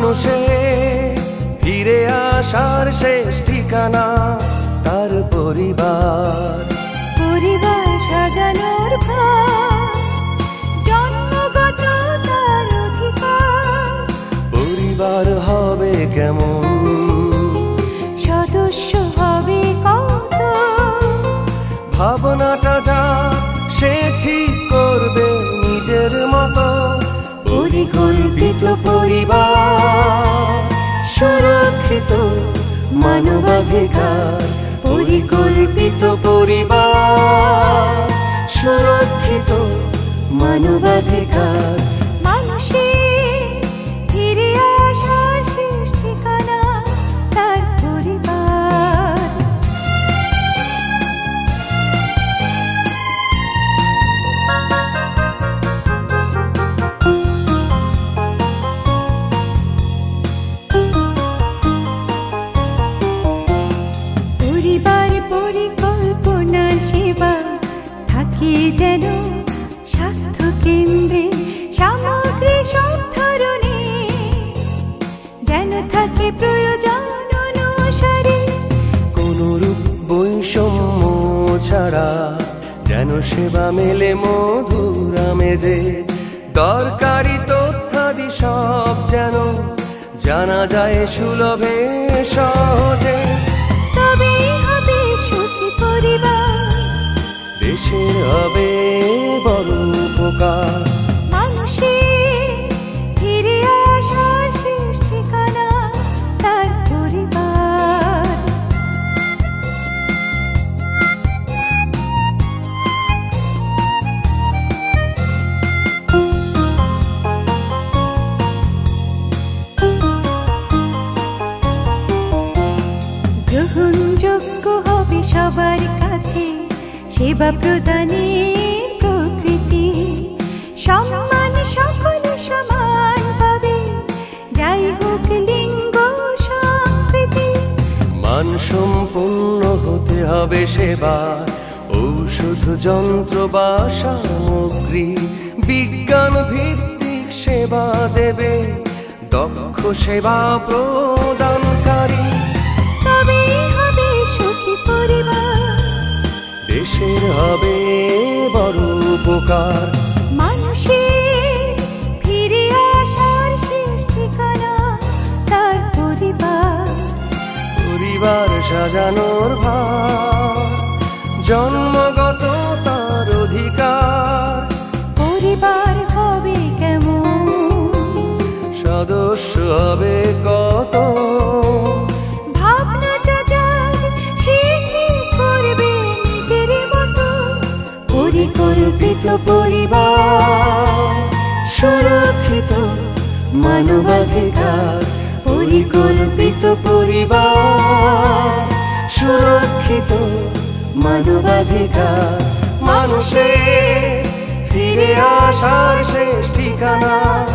মানুষের ফিরে আসার শেষ ঠিকানা তার পরিবার। পরিবার সাজানোর ভার, জন্মগত তার অধিকার। পরিবার হবে কেমন, সদস্য হবে কত, ভাবনাটা যা সে ঠিক করবে নিজের মতো। পরিকল্পিত পরিবার, সুরক্ষিত মানবাধিকার। পরিকল্পিত পরিবার, সুরক্ষিত মানবাধিকার। মানুষের ফিরে আসার শেষ ঠিকানা তার পরিবার। পরিবার পরিকল্পনার সেবা থাকে যেন স্বাস্থ্য কেন্দ্রে সামগ্রী সব ধরনের, যেন থাকে প্রয়োজন অনুসারে। কোনরূপ বৈষম্য ছাড়া যেন সেবা মেলে মধুর আমেজে। দরকারি তথ্যাদি সব যেন জানা যায় সুলভে সহজে। তবেই হবে সুখী পরিবার, দেশের হবে বড় উপকার। মানুষের ফিরে আসার শেষ ঠিকানা তার পরিবার। গ্রহণযোগ্য হবে সবার কাছে সেবা প্রদানের প্রকৃতি। সম্মান সকলে সমান পাবে, যাই হোক লিঙ্গ সংস্কৃতি। মানসম্পন্ন হতে হবে সেবা, ঔষধ যন্ত্র বা সামগ্রী। বিজ্ঞান ভিত্তিক সেবা দেবে দক্ষ সেবা প্রদানকারী। তবেই হবে সুখী পরিবার, দেশের হবে বড় উপকার। মানুষের ফিরে আসার শেষ ঠিকানা তার পরিবার। পরিবার সাজানোর ভার, জন্মগত তার অধিকার। পরিবার হবে কেমন, সদস্য হবে কত, ভাবনাটা যার সে ঠিক করবে নিজের মতো। পরিকল্পিত পরিবার, সুরক্ষিত মানবাধিকার। পরিকল্পিত পরিবার, সুরক্ষিত মানবাধিকার। মানুষের ফিরে আসার শেষ ঠিকানা